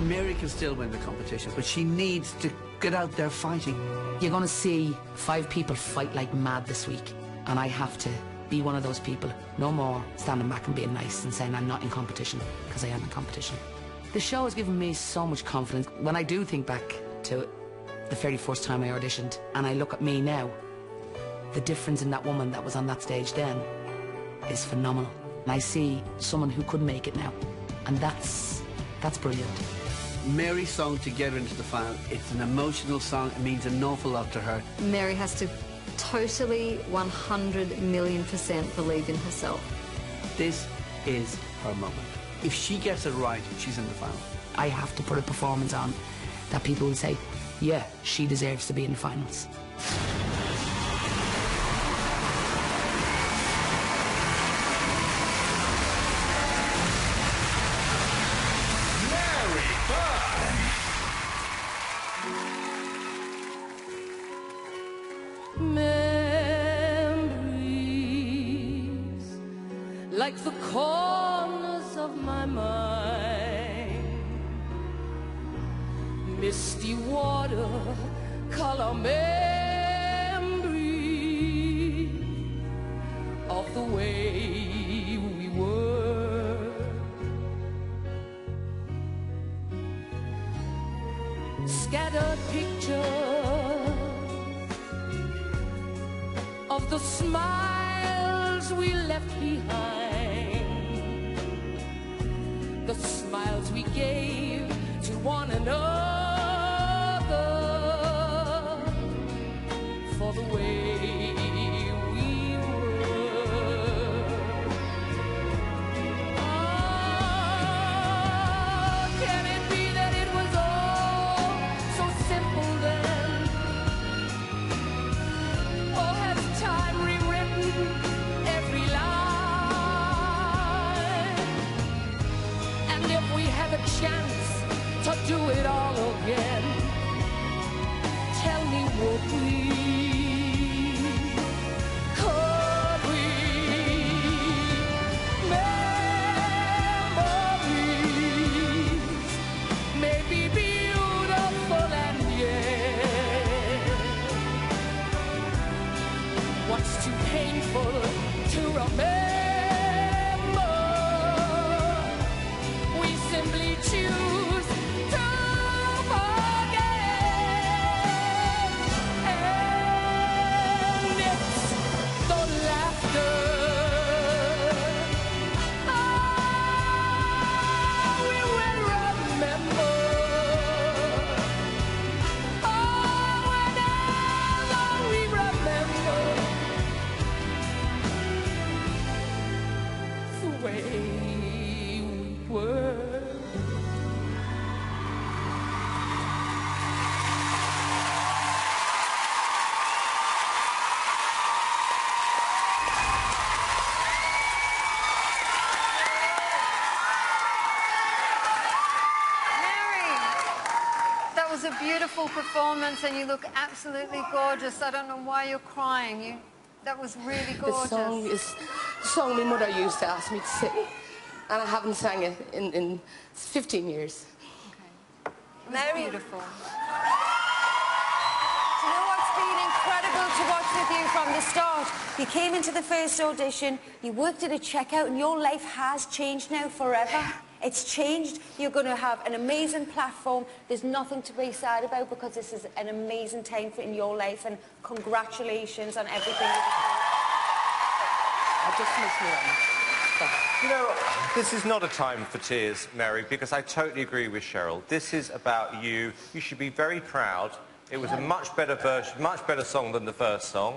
Mary can still win the competition, but she needs to get out there fighting. You're going to see 5 people fight like mad this week, and I have to be one of those people. No more standing back and being nice and saying I'm not in competition, because I am in competition. The show has given me so much confidence. When I do think back to the very first time I auditioned, and I look at me now, the difference in that woman that was on that stage then is phenomenal. And I see someone who could make it now, and that's brilliant. Mary's song to get her into the final, it's an emotional song, it means an awful lot to her. Mary has to totally 100,000,000% believe in herself. This is her moment. If she gets it right, she's in the final. I have to put a performance on that people will say, yeah, she deserves to be in the finals. Memories like the corners of my mind, misty water, color memories of the way we were. Scattered pictures of the smiles we left behind, the smiles we gave to one another for the way we were. Oh, can it be that it was all so simple then? Or has time rewritten every line? And if we had a chance to do it all again, tell me, would we? Could we? Memories may be beautiful and yet what's too painful to remember, we simply choose to forget. And it's the laughter. Oh, we will remember. Oh, whenever we remember the way we were. That was a beautiful performance, and you look absolutely gorgeous. I don't know why you're crying. That was really gorgeous. The song is the song my mother used to ask me to sing, and I haven't sang it in 15 years. Okay. Very beautiful. Do you know what's been incredible to watch with you from the start? You came into the first audition, you worked at a checkout, and your life has changed now forever. It's changed. You're going to have an amazing platform. There's nothing to be sad about, because this is an amazing time in your life, and congratulations on everything you've done. I just miss me on. You know, this is not a time for tears, Mary, because I totally agree with Cheryl. This is about you. You should be very proud. It was a much better version, much better song than the first song.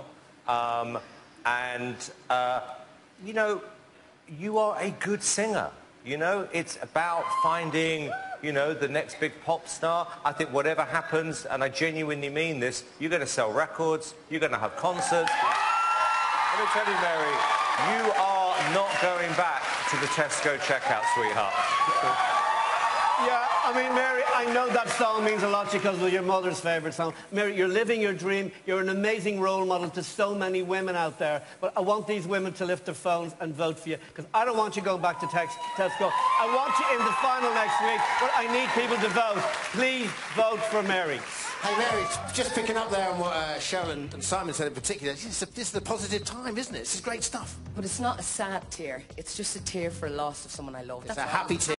You know, you are a good singer. You know, it's about finding, you know, the next big pop star. I think whatever happens, and I genuinely mean this, you're going to sell records, you're going to have concerts. Let me tell you, Mary, you are not going back to the Tesco checkout, sweetheart. Yeah, I mean, Mary, I know that song means a lot because of your mother's favourite song. Mary, you're living your dream. You're an amazing role model to so many women out there. But I want these women to lift their phones and vote for you because I don't want you going back to Tesco. I want you in the final next week, but I need people to vote. Please vote for Mary. Hey, Mary, just picking up there on what Cheryl and Simon said in particular, this is the positive time, isn't it? This is great stuff. But it's not a sad tear. It's just a tear for a loss of someone I love. It's a happy tear.